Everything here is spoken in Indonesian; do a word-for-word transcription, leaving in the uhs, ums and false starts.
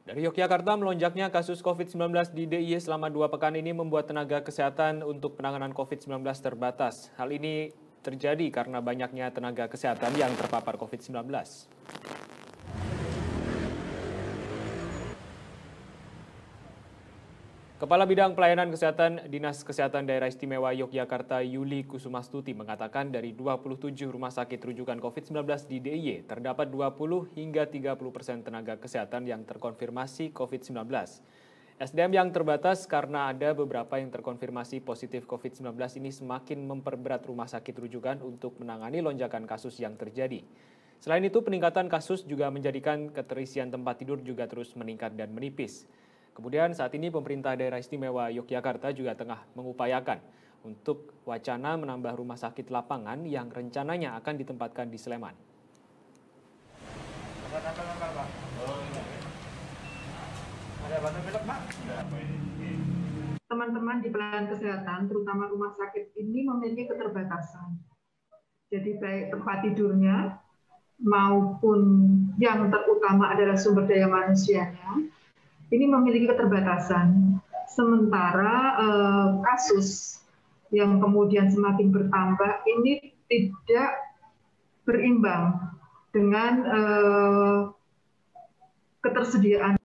Dari Yogyakarta, melonjaknya kasus COVID sembilan belas di D I Y selama dua pekan ini membuat tenaga kesehatan untuk penanganan COVID sembilan belas terbatas. Hal ini terjadi karena banyaknya tenaga kesehatan yang terpapar COVID sembilan belas. Kepala Bidang Pelayanan Kesehatan Dinas Kesehatan Daerah Istimewa Yogyakarta Yuli Kusumastuti mengatakan dari dua puluh tujuh rumah sakit rujukan COVID sembilan belas di D I Y terdapat dua puluh hingga tiga puluh persen tenaga kesehatan yang terkonfirmasi COVID sembilan belas. S D M yang terbatas karena ada beberapa yang terkonfirmasi positif COVID sembilan belas ini semakin memperberat rumah sakit rujukan untuk menangani lonjakan kasus yang terjadi. Selain itu, peningkatan kasus juga menjadikan keterisian tempat tidur juga terus meningkat dan menipis. Kemudian saat ini pemerintah daerah istimewa Yogyakarta juga tengah mengupayakan untuk wacana menambah rumah sakit lapangan yang rencananya akan ditempatkan di Sleman. Teman-teman di pelayanan kesehatan, terutama rumah sakit ini memiliki keterbatasan. Jadi baik tempat tidurnya maupun yang terutama adalah sumber daya manusianya, ini memiliki keterbatasan. Sementara eh, kasus yang kemudian semakin bertambah ini tidak berimbang dengan eh, ketersediaan